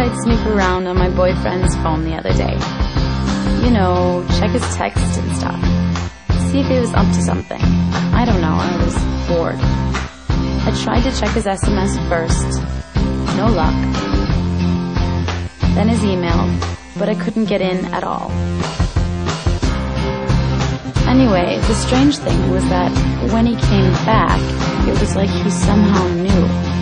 I'd snoop around on my boyfriend's phone the other day. You know, check his texts and stuff. See if he was up to something. I don't know, I was bored. I tried to check his SMS first. No luck. Then his email, but I couldn't get in at all. Anyway, the strange thing was that when he came back, it was like he somehow knew.